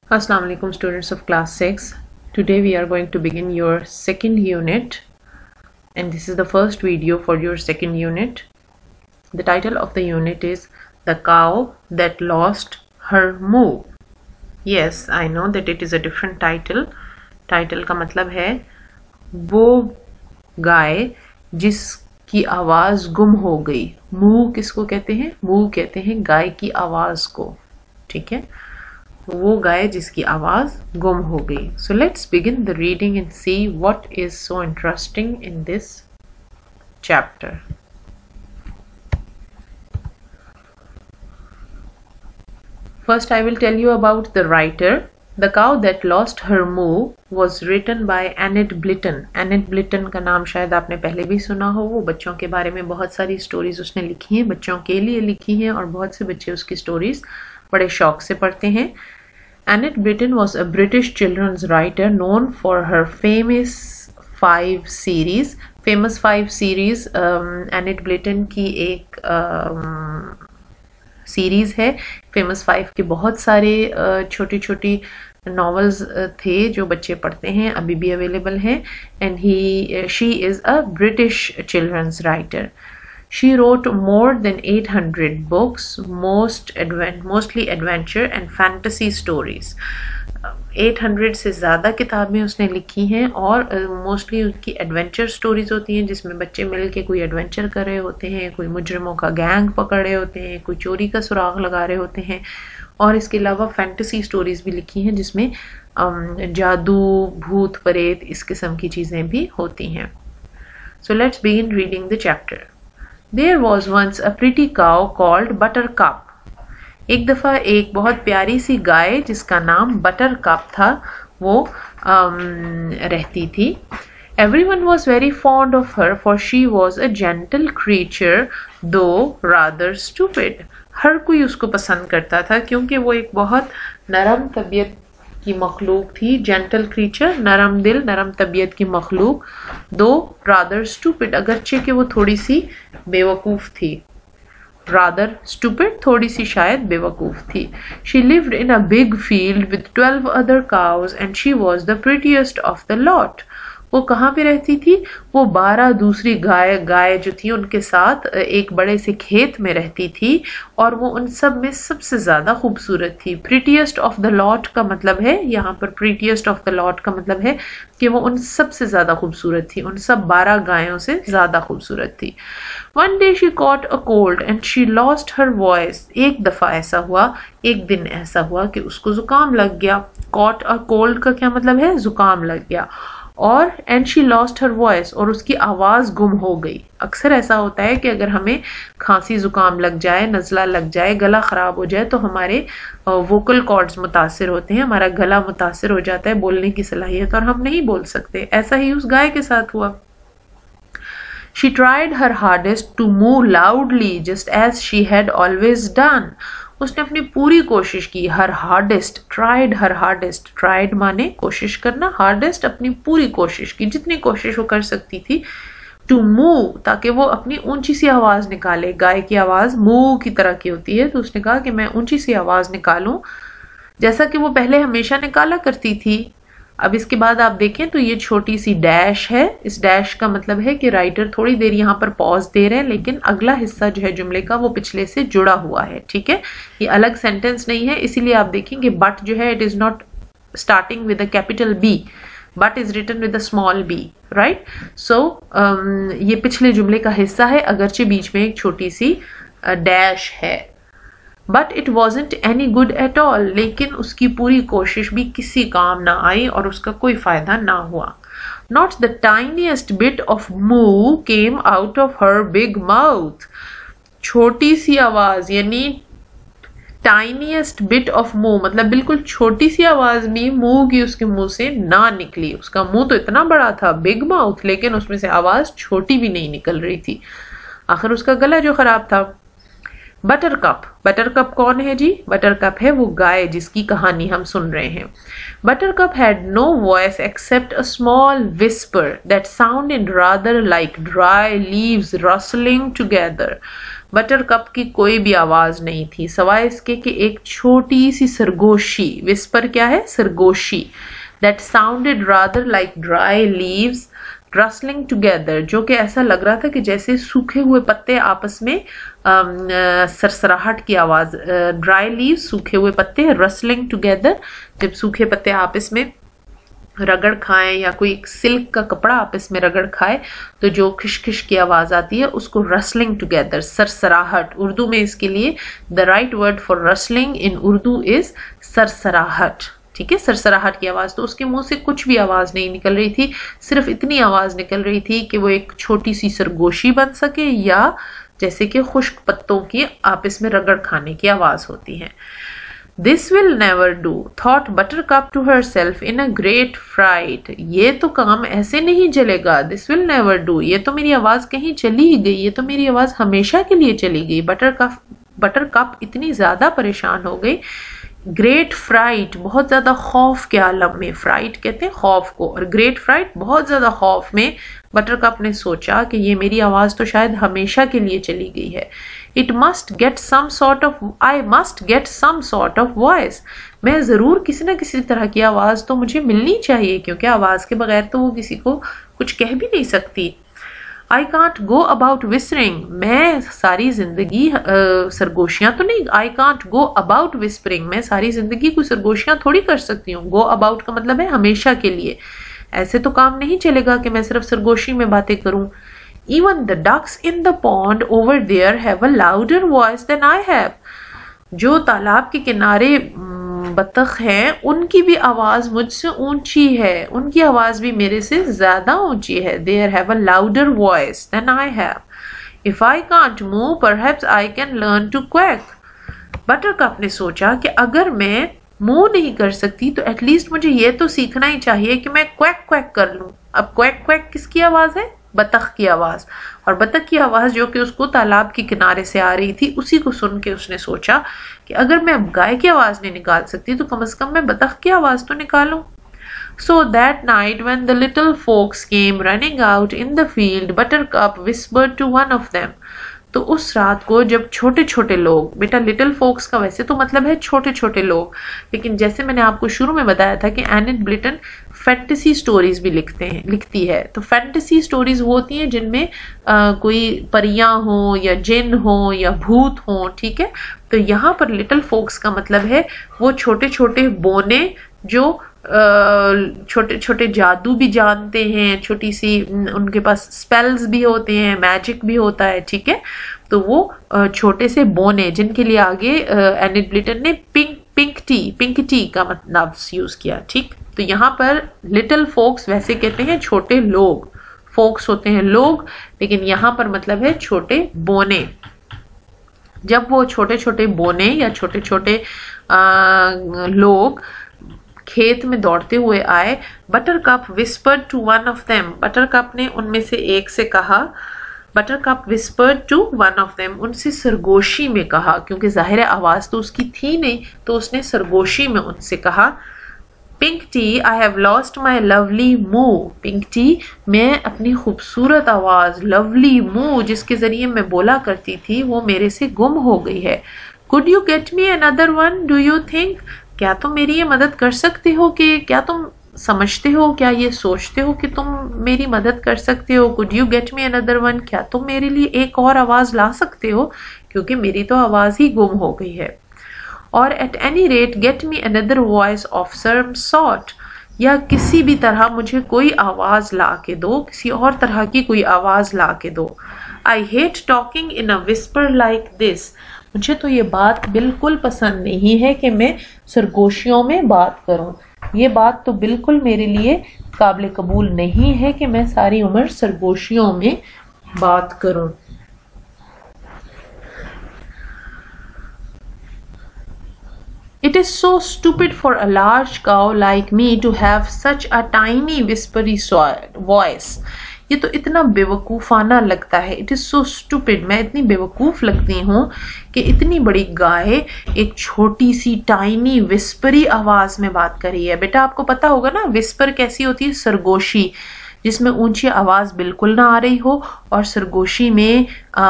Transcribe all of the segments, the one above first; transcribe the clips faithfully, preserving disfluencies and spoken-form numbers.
Assalamu alaikum students of class six. Today we are going to begin your second unit and this is the first video for your second unit. The title of the unit is The Cow That Lost Her Moo. Yes, I know that it is a different title. Title का मतलब है वो गाय जिसकी आवाज गुम हो गई. moo किसको कहते हैं? moo कहते हैं गाय की आवाज को. ठीक है, वो गाय जिसकी आवाज गुम हो गई. So let's begin the reading and see what is so interesting in this chapter. First I will tell you about the writer. The Cow That Lost Her Moo was written by Annette Blyton. Annette Blyton का नाम शायद आपने पहले भी सुना हो. वो बच्चों के बारे में बहुत सारी स्टोरीज उसने लिखी हैं, बच्चों के लिए लिखी हैं और बहुत से बच्चे उसकी स्टोरीज बड़े शौक से पढ़ते हैं. Annette Blyton was a British children's writer known for her famous five series. Famous five series um, Annette Blyton की एक सीरीज um, है. फेमस फाइव के बहुत सारे छोटी छोटी नॉवेल्स थे जो बच्चे पढ़ते हैं, अभी भी अवेलेबल हैं. And he she is a British children's writer. She wrote more than eight hundred books, most advent, mostly adventure and fantasy stories. eight hundred से ज़्यादा किताबें उसने लिखी हैं और मोस्टली uh, उनकी एडवेंचर स्टोरीज होती हैं जिसमें बच्चे मिल के कोई एडवेंचर कर रहे होते हैं, कोई मुजरिमों का गैंग पकड़ रहे होते हैं, कोई चोरी का सुराग लगा रहे होते हैं. और इसके अलावा फैंटेसी स्टोरीज भी लिखी हैं जिसमें um, जादू, भूत, प्रेत, इस किस्म की चीज़ें भी होती हैं. So let's begin reading the chapter. There was once a pretty cow called Buttercup. एक दफ़ा एक बहुत प्यारी सी गाय जिसका नाम बटरकप था वो um, रहती थी. Everyone was very fond of her for she was a gentle creature though rather stupid. हर कोई उसको पसंद करता था क्योंकि वो एक बहुत नरम तबीयत की मखलूक थी. जेंटल क्रीचर, नरम दिल, नरम तबीयत की मखलूक. दो रादर स्टूपिड, अगरचे कि वो थोड़ी सी बेवकूफ़ थी. रादर स्टूपिड, थोड़ी सी शायद बेवकूफ़ थी. She lived in a big field with twelve other cows and she was the prettiest of the lot. वो कहाँ पे रहती थी? वो बारह दूसरी गाय गाय जो थी उनके साथ एक बड़े से खेत में रहती थी और वो उन सब में सबसे ज़्यादा खूबसूरत थी. प्रीटीएस्ट ऑफ द लॉट का मतलब है, यहाँ पर प्रीटीएस्ट ऑफ द लॉट का मतलब है कि वो उन सब से ज़्यादा खूबसूरत थी, उन सब बारह गायों से ज़्यादा खूबसूरत थी. One day she caught a cold and she lost her voice. एक दफ़ा ऐसा हुआ, एक दिन ऐसा हुआ कि उसको ज़ुकाम लग गया. कॉट अ कोल्ड का क्या मतलब है? ज़ुकाम लग गया. और and she lost her voice, और उसकी आवाज़ गुम हो गई. अक्सर ऐसा होता है कि अगर हमें खांसी ज़ुकाम लग जाए, नज़ला लग जाए, गला ख़राब हो जाए तो हमारे वोकल कॉर्ड्स मुतासिर होते हैं, हमारा गला मुतासिर हो जाता है, बोलने की सलाहियत, और हम नहीं बोल सकते. ऐसा ही उस गाय के साथ हुआ. She tried her hardest to moo loudly just as she had always done. उसने अपनी पूरी कोशिश की. Her hardest, tried, her hardest, tried माने कोशिश करना, हार्डेस्ट अपनी पूरी कोशिश की, जितनी कोशिश वो कर सकती थी. टू मूव, ताकि वो अपनी ऊंची सी आवाज निकाले. गाय की आवाज मूव की तरह की होती है, तो उसने कहा कि मैं ऊंची सी आवाज निकालूं जैसा कि वो पहले हमेशा निकाला करती थी. अब इसके बाद आप देखें तो ये छोटी सी डैश है. इस डैश का मतलब है कि राइटर थोड़ी देर यहाँ पर पॉज दे रहे हैं लेकिन अगला हिस्सा जो है जुमले का वो पिछले से जुड़ा हुआ है. ठीक है, ये अलग सेंटेंस नहीं है, इसीलिए आप देखेंगे बट जो है it is not starting with a capital B, but is written with a small B, right. So ये पिछले जुमले का हिस्सा है अगरचे बीच में एक छोटी सी डैश है. But it wasn't any good at all, लेकिन उसकी पूरी कोशिश भी किसी काम ना आई और उसका कोई फायदा ना हुआ. Not the tiniest bit of moo came out of her big mouth. छोटी सी आवाज यानी टाइनीएस्ट बिट ऑफ moo मतलब बिल्कुल छोटी सी आवाज भी मुंह की उसके मुंह से ना निकली. उसका मुंह तो इतना बड़ा था, बिग माउथ, लेकिन उसमें से आवाज छोटी भी नहीं निकल रही थी. आखिर उसका गला जो खराब था. बटरकप, बटरकप कौन है जी? बटरकप है वो गाय जिसकी कहानी हम सुन रहे हैं। Buttercup had no voice except a small whisper that sounded rather like dry leaves rustling together. Buttercup की कोई भी आवाज नहीं थी सवाए इसके कि एक छोटी सी सरगोशी, विस्पर क्या है? सरगोशी। That sounded rather like dry leaves rustling together, जो कि ऐसा लग रहा था कि जैसे सूखे हुए पत्ते आपस में सरसराहट की आवाज। ड्राई लीव्स, सूखे हुए पत्ते, रसलिंग टुगेदर, जब सूखे पत्ते आपस में रगड़ खाएं या कोई सिल्क का कपड़ा आपस में रगड़ खाए तो जो खिशखिश की आवाज आती है उसको रसलिंग टुगेदर, सरसराहट। उर्दू में इसके लिए the right word for rustling in Urdu is सरसराहट। ठीक है, सरसराहट की आवाज। तो उसके मुंह से कुछ भी आवाज नहीं निकल रही थी, सिर्फ इतनी आवाज निकल रही थी कि वो एक छोटी सी सरगोशी बन सके या जैसे कि खुश्क पत्तों की आपस में रगड़ खाने की आवाज होती है। This will never do, thought Buttercup to herself in a great fright. ये तो काम ऐसे नहीं चलेगा। This will never do, ये तो मेरी आवाज कहीं चली ही गई, ये तो मेरी आवाज हमेशा के लिए चली गई। बटरकप बटरकप इतनी ज्यादा परेशान हो गई। ग्रेट फ्राइट, बहुत ज्यादा खौफ के आलम में, फ्राइट कहते हैं खौफ को, और ग्रेट फ्राइट बहुत ज्यादा खौफ में बटरकप ने सोचा कि ये मेरी आवाज तो शायद हमेशा के लिए चली गई है। It must get some sort of I must get some sort of voice, मैं जरूर किसी ना किसी तरह की आवाज तो मुझे मिलनी चाहिए, क्योंकि आवाज के बगैर तो वो किसी को कुछ कह भी नहीं सकती। I can't go about whispering, मैं सारी जिंदगी सरगोशियां तो नहीं, I can't go about whispering, मैं सारी जिंदगी कोई सरगोशियां थोड़ी कर सकती हूँ। गो अबाउट का मतलब है हमेशा के लिए, ऐसे तो काम नहीं चलेगा कि मैं सिर्फ सरगोशी में बातें करूं। Even the ducks in the pond over there have a louder voice than I have. जो तालाब के किनारे बतख हैं उनकी भी आवाज मुझसे ऊंची है, उनकी आवाज भी मेरे से ज्यादा ऊंची है। They have a louder voice than I have. If I can't move, perhaps I can learn to quack. Buttercup ने सोचा कि अगर मैं मूव नहीं कर सकती तो एटलीस्ट मुझे ये तो सीखना ही चाहिए कि मैं क्वैक क्वैक कर लूं। अब क्वैक क्वैक किसकी आवाज है? बतख की आवाज। और बतख की आवाज जो कि उसको तालाब के किनारे से आ रही थी, उसी को सुन के उसने सोचा कि अगर मैं गाय की आवाज नहीं निकाल सकती तो कम से कम मैं बतख की आवाज तो निकालूं। So that night when the little folks came running out in the field, Buttercup whispered to one of them. तो उस रात को जब छोटे छोटे लोग, बेटा लिटिल फोक्स का वैसे तो मतलब है छोटे छोटे लोग, लेकिन जैसे मैंने आपको शुरू में बताया था कि एनिट ब्लिटन फैंटेसी स्टोरीज भी लिखते हैं लिखती है। तो फैंटेसी स्टोरीज वो होती हैं जिनमें कोई परियां हो या जिन हो या भूत हो, ठीक है। तो यहाँ पर लिटिल फोक्स का मतलब है वो छोटे छोटे बोने जो छोटे छोटे जादू भी जानते हैं, छोटी सी उनके पास स्पेल्स भी होते हैं, मैजिक भी होता है, ठीक है। तो वो छोटे से बोने जिनके लिए आगे एनिट ब्लिटन ने pink pink tea pink tea का मतलब यूज किया, ठीक। तो यहाँ पर लिटिल फोक्स वैसे कहते हैं छोटे लोग, फोक्स होते हैं लोग, लेकिन यहाँ पर मतलब है छोटे बोने। जब वो छोटे छोटे बोने या छोटे छोटे लोग खेत में दौड़ते हुए आए, Buttercup whispered to one of them, Buttercup ने उनमें से एक से कहा, Buttercup whispered to one of them, उनसे सरगोशी में कहा, क्योंकि जाहिर आवाज तो उसकी थी नहीं, तो उसने सरगोशी में उनसे कहा, pink tea I have lost my lovely moo, pink tea मैं अपनी खूबसूरत आवाज, लवली मूव जिसके जरिए मैं बोला करती थी, वो मेरे से गुम हो गई है। Could you get me another one do you think, क्या तुम मेरी ये मदद कर सकते हो, कि क्या तुम समझते हो, क्या ये सोचते हो कि तुम मेरी मदद कर सकते हो। Could you get me another one, क्या तुम मेरे लिए एक और आवाज ला सकते हो, क्योंकि मेरी तो आवाज ही गुम हो गई है। और at any rate get me another voice of some sort, या किसी भी तरह मुझे कोई आवाज ला के दो, किसी और तरह की कोई आवाज ला के दो। I hate talking in a whisper like this, मुझे तो ये बात बिल्कुल पसंद नहीं है कि मैं सरगोशियों में बात करूं, ये बात तो बिल्कुल मेरे लिए काबिल कबूल नहीं है कि मैं सारी उम्र सरगोशियों में बात करूं। It is so stupid for a large cow like me to have such a tiny whispery voice. ये तो इतना बेवकूफ़ाना लगता है, इट इज़ सो स्टूपिड, मैं इतनी बेवकूफ़ लगती हूँ कि इतनी बड़ी गाय एक छोटी सी टाइनी विस्परी आवाज़ में बात कर रही है। बेटा आपको पता होगा ना विस्पर कैसी होती है, सरगोशी, जिसमें ऊंची आवाज़ बिल्कुल ना आ रही हो और सरगोशी में आ,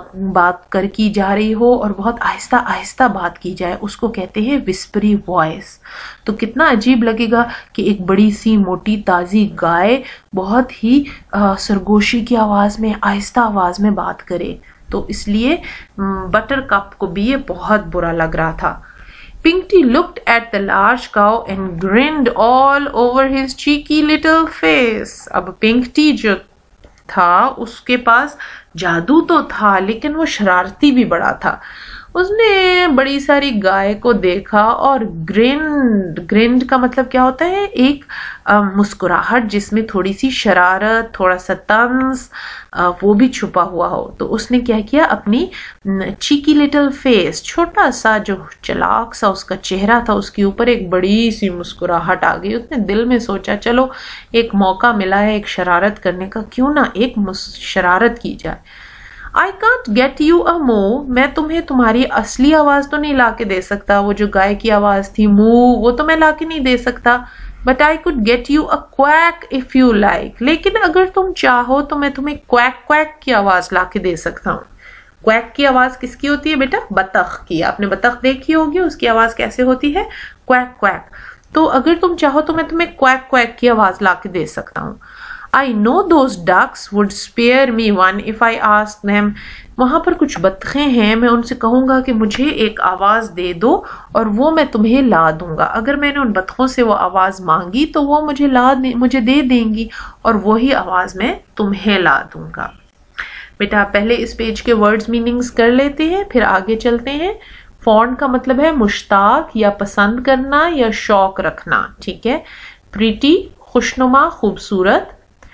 बात कर की जा रही हो और बहुत आहिस्ता आहिस्ता बात की जाए, उसको कहते हैं विस्परी वॉइस। तो कितना अजीब लगेगा कि एक बड़ी सी मोटी ताज़ी गाय बहुत ही आ, सरगोशी की आवाज़ में, आहिस्ता आवाज़ में बात करे। तो इसलिए बटर कप को भी ये बहुत बुरा लग रहा था। Pinky looked at the large cow and grinned all over his cheeky little face. अब पिंकटी जो था उसके पास जादू तो था लेकिन वो शरारती भी बड़ा था। उसने बड़ी सारी गाय को देखा और ग्रिंड, ग्रिंड का मतलब क्या होता है, एक आ, मुस्कुराहट जिसमें थोड़ी सी शरारत, थोड़ा सा तंज आ, वो भी छुपा हुआ हो। तो उसने क्या किया, अपनी चीकी लिटिल फेस, छोटा सा जो चलाक सा उसका चेहरा था, उसके ऊपर एक बड़ी सी मुस्कुराहट आ गई। उसने दिल में सोचा चलो एक मौका मिला है एक शरारत करने का, क्यों ना एक शरारत की जाए। I can't get you a moo, मैं तुम्हें तुम्हारी असली आवाज तो नहीं ला के दे सकता, वो जो गाय की आवाज थी moo, वो तो मैं ला के नहीं दे सकता। But I could get you a quack if you like, लेकिन अगर तुम चाहो तो मैं तुम्हें क्वैक क्वैक की आवाज ला के दे सकता हूँ। क्वैक की आवाज किसकी होती है बेटा, बतख की। आपने बतख देखी होगी, उसकी आवाज कैसे होती है, क्वैक क्वैक। तो अगर तुम चाहो तो मैं तुम्हें क्वैक क्वैक की आवाज ला के दे सकता हूँ। I know those ducks would spare me one if I asked them. वहाँ पर कुछ बतखें हैं, मैं उनसे कहूँगा कि मुझे एक आवाज़ दे दो और वो मैं तुम्हें ला दूँगा। अगर मैंने उन बतखों से वो आवाज़ मांगी तो वो मुझे ला दे, मुझे दे देंगी और वही आवाज़ मैं तुम्हें ला दूँगा। बेटा पहले इस पेज के वर्ड्स मीनिंग्स कर लेते हैं, फिर आगे चलते हैं। फॉन्ड का मतलब है मुश्ताक या पसंद करना या शौक रखना, ठीक है। प्रीटी खुशनुमा, खूबसूरत।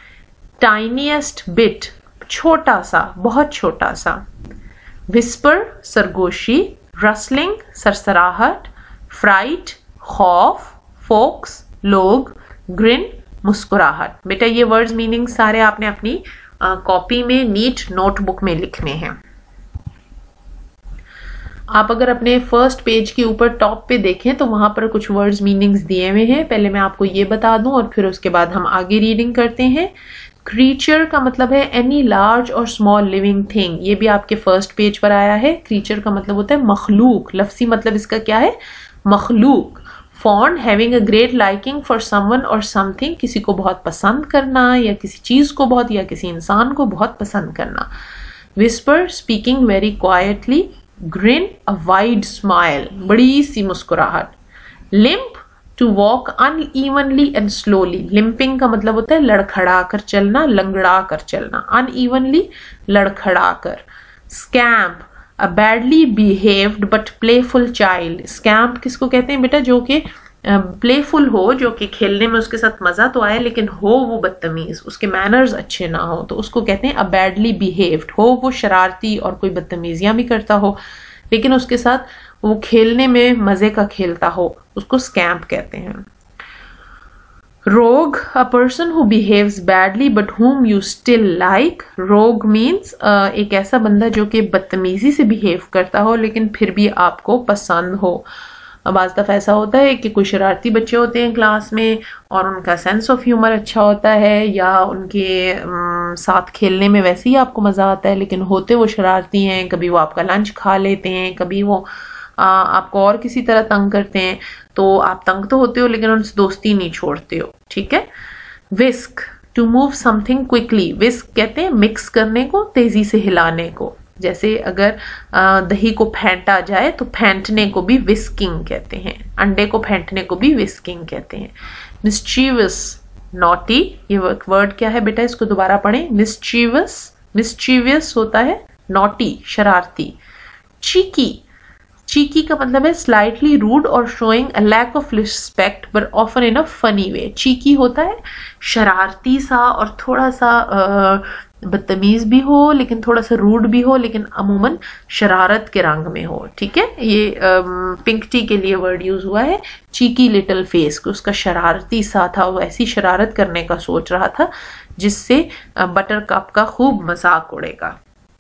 टाइनीएस्ट बिट, छोटा सा, बहुत छोटा सा। विस्पर, सरगोशी। रसलिंग, सरसराहट। फ्राइट, खौफ। फोक्स, लोग। ग्रिन, मुस्कुराहट। बेटा ये वर्ड्स मीनिंग सारे आपने अपनी कॉपी में नीट नोटबुक में लिखने हैं। आप अगर अपने फर्स्ट पेज के ऊपर टॉप पे देखें तो वहां पर कुछ वर्ड्स मीनिंग्स दिए हुए हैं। पहले मैं आपको ये बता दूं और फिर उसके बाद हम आगे रीडिंग करते हैं। क्रीचर का मतलब है any large or small living thing, ये भी आपके फर्स्ट पेज पर आया है। क्रीचर का मतलब होता है मखलूक, लफ्सी मतलब इसका क्या है, मखलूक। Fond, having a great liking for someone or something, किसी को बहुत पसंद करना या किसी चीज को बहुत या किसी इंसान को बहुत पसंद करना। Whisper, speaking very quietly. Grin, a wide smile, बड़ी सी मुस्कुराहट। Limp, to walk unevenly and slowly, limping का मतलब होता है लड़खड़ा कर चलना, लंगड़ा कर चलना। अनइवनली, लड़खड़ा कर। Scamp, a badly behaved but playful child. Scamp किसको कहते हैं बेटा, जो कि प्लेफुल हो, जो कि खेलने में उसके साथ मजा तो आए लेकिन हो वो बदतमीज, उसके मैनर्स अच्छे ना हो, तो उसको कहते हैं अ बैडली बिहेव्ड। हो वो शरारती और कोई बदतमीजियां भी करता हो लेकिन उसके साथ वो खेलने में मजे का खेलता हो, उसको स्कैम्प कहते हैं। Rogue, a person who behaves badly but whom you still like. Rogue means एक ऐसा बंदा जो कि बदतमीजी से बिहेव करता हो लेकिन फिर भी आपको पसंद हो। बाज़ दफ़ा ऐसा होता है कि कोई शरारती बच्चे होते हैं क्लास में और उनका सेंस ऑफ ह्यूमर अच्छा होता है या उनके साथ खेलने में वैसे ही आपको मज़ा आता है, लेकिन होते वो शरारती हैं। कभी वो आपका लंच खा लेते हैं, कभी वो आ, आपको और किसी तरह तंग करते हैं, तो आप तंग तो होते हो लेकिन उनसे दोस्ती नहीं छोड़ते हो, ठीक है। Whisk, to move something quickly. Whisk कहते हैं मिक्स करने को, तेजी से हिलाने को। जैसे अगर आ, दही को फेंटा जाए तो फेंटने को भी विस्किंग कहते हैं, अंडे को फेंटने को भी विस्किंग कहते हैं। मिस्चीवस, नॉटी, ये वर्ड क्या है बेटा, इसको दोबारा पढ़ें। मिस्चीवस, मिस्चीवियस होता है नॉटी, शरारती। चीकी, चीकी का मतलब है slightly rude or showing a lack of respect but often in a funny way. Cheeky होता है शरारती सा और थोड़ा सा बदतमीज भी हो, लेकिन थोड़ा सा रूड भी हो, लेकिन अमूमन शरारत के रंग में हो। ठीक है, ये पिंक टी के लिए वर्ड यूज हुआ है, चीकी लिटिल फेस, को उसका शरारती सा था, वो ऐसी शरारत करने का सोच रहा था जिससे बटर कप का खूब मजाक उड़ेगा।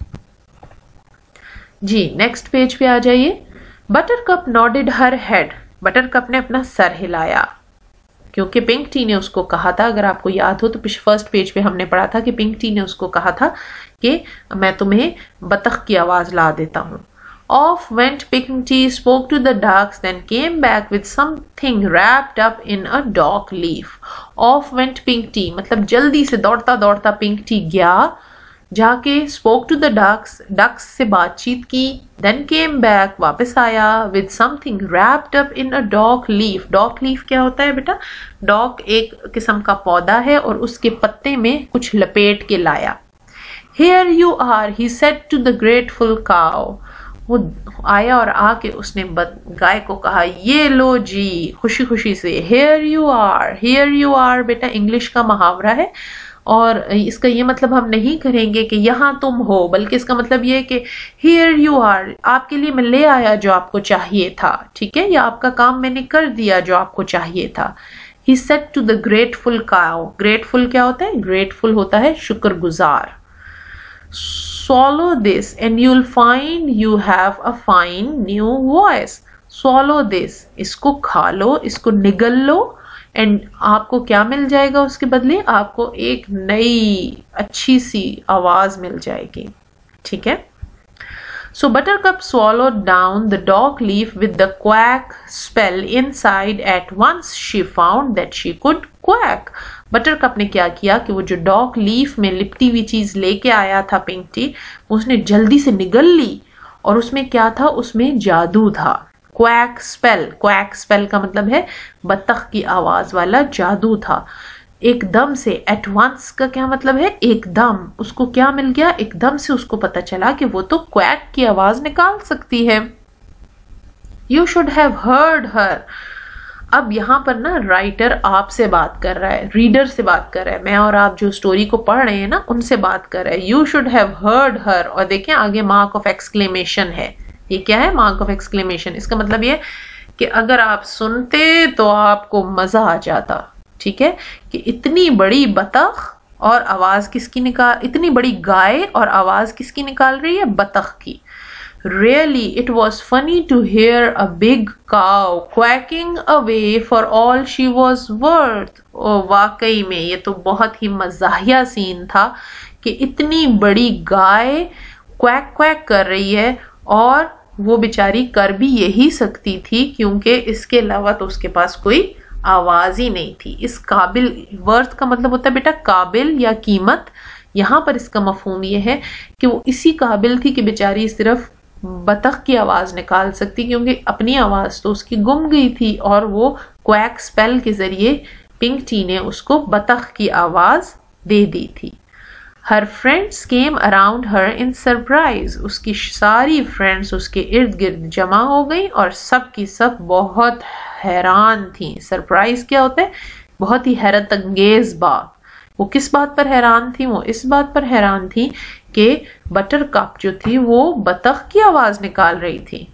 जी नेक्स्ट पेज पे आ जाइए। Buttercup nodded her head, Buttercup ने अपना सर हिलाया, क्योंकि पिंक टी ने उसको कहा था, अगर आपको याद हो तो फर्स्ट पेज पे हमने पढ़ा था कि पिंक टी ने उसको कहा था कि मैं तुम्हें बतख की आवाज ला देता हूं। Off went Pink Tea, spoke to the ducks, then came back with something wrapped up in a dock leaf. Off went Pink Tea, मतलब जल्दी से दौड़ता दौड़ता पिंक टी गया, जाके spoke to the ducks, ducks से बातचीत की, then came back, वापस आया with something wrapped up in a dock leaf. Dock leaf क्या होता है बेटा? Dock एक किस्म का पौधा है और उसके पत्ते में कुछ लपेट के लाया। Here you are, he said to the grateful cow. वो आया और आके उसने गाय को कहा, ये लो जी, खुशी खुशी से। Here you are, here you are बेटा इंग्लिश का मुहावरा है और इसका ये मतलब हम नहीं करेंगे कि यहाँ तुम हो, बल्कि इसका मतलब ये है कि here you are, आपके लिए मैं ले आया जो आपको चाहिए था। ठीक है, या आपका काम मैंने कर दिया जो आपको चाहिए था। He said to the grateful cow. Grateful क्या होता है? Grateful होता है शुक्रगुजार। Swallow this and you'll find you have a fine new voice. Swallow this, इसको खा लो, इसको निगल लो, एंड आपको क्या मिल जाएगा उसके बदले? आपको एक नई अच्छी सी आवाज मिल जाएगी। ठीक है, So Buttercup swallowed down the dock leaf with the quack spell inside. At once she found that she could quack. Buttercup ने क्या किया कि वो जो डॉक लीफ में लिपटी हुई चीज लेके आया था पिंक टी, उसने जल्दी से निगल ली और उसमें क्या था? उसमें जादू था। क्वैक स्पेल, क्वैक स्पेल का मतलब है बत्तख की आवाज वाला जादू था। एकदम से, एट वंस का क्या मतलब है? एकदम। उसको क्या मिल गया? एकदम से उसको पता चला कि वो तो क्वैक की आवाज निकाल सकती है। You should have heard her. अब यहाँ पर ना राइटर आपसे बात कर रहा है, रीडर से बात कर रहा है। मैं और आप जो स्टोरी को पढ़ रहे हैं ना, उनसे बात कर रहा है। You should have heard her, और देखें आगे मार्क ऑफ एक्सक्लेमेशन है। ये क्या है? Mark of exclamation. इसका मतलब ये कि अगर आप सुनते तो आपको मजा आ जाता। ठीक है, कि इतनी बड़ी बतख और आवाज किसकी निकाल, इतनी बड़ी गाय और आवाज किसकी निकाल रही है? बतख की। Really, it was funny to hear a big cow quacking away for all she was worth. ओ वाकई में ये तो बहुत ही मज़ाहिया सीन था कि इतनी बड़ी गाय क्वैक क्वैक कर रही है और वो बेचारी कर भी यही सकती थी, क्योंकि इसके अलावा तो उसके पास कोई आवाज ही नहीं थी। इस काबिल, वर्थ का मतलब होता है बेटा काबिल या कीमत। यहाँ पर इसका मफहूम ये है कि वो इसी काबिल थी कि बेचारी सिर्फ बतख की आवाज निकाल सकती, क्योंकि अपनी आवाज तो उसकी गुम गई थी और वो क्वैक स्पेल के जरिए पिंक टी ने उसको बतख की आवाज दे दी थी। Her friends came around her in surprise. उसकी सारी फ्रेंड्स उसके इर्द गिर्द जमा हो गई और सब की सब बहुत हैरान थी। सरप्राइज क्या होता है? बहुत ही हैरत अंगेज बात। वो किस बात पर हैरान थी? वो इस बात पर हैरान थी कि बटरकप जो थी वो बतख की आवाज निकाल रही थी।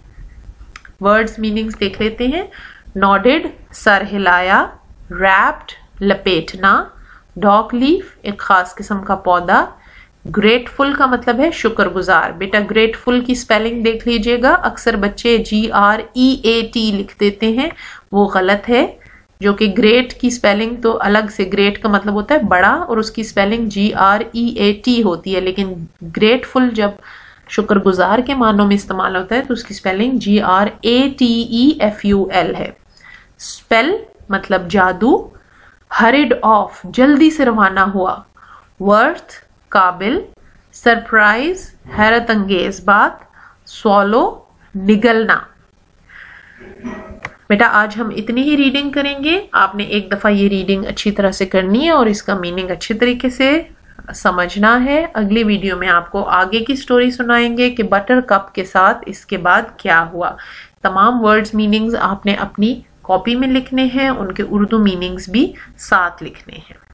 वर्ड्स मीनिंग्स देख लेते हैं। नॉडेड, सर हिलाया। रैप्ड, लपेटना। डॉक लीफ, एक खास किस्म का पौधा। ग्रेटफुल का मतलब है शुक्रगुजार। बेटा ग्रेटफुल की स्पेलिंग देख लीजिएगा। अक्सर बच्चे जी आर ई ए टी लिख देते हैं, वो गलत है। जो कि ग्रेट की स्पेलिंग तो अलग से, ग्रेट का मतलब होता है बड़ा और उसकी spelling G R E A T होती है, लेकिन ग्रेटफुल जब शुक्रगुजार के मानों में इस्तेमाल होता है तो उसकी spelling G R A T E F U L है। स्पेल मतलब जादू। हरिड ऑफ, जल्दी से रवाना हुआ। वर्थ, काबिल। सरप्राइज, हैरत अंगेज बात। स्वॉलो, निगलना। बेटा आज हम इतनी ही रीडिंग करेंगे। आपने एक दफ़ा ये रीडिंग अच्छी तरह से करनी है और इसका मीनिंग अच्छी तरीके से समझना है। अगली वीडियो में आपको आगे की स्टोरी सुनाएंगे कि बटरकप के साथ इसके बाद क्या हुआ। तमाम वर्ड्स मीनिंग्स आपने अपनी कॉपी में लिखने हैं, उनके उर्दू मीनिंग्स भी साथ लिखने हैं।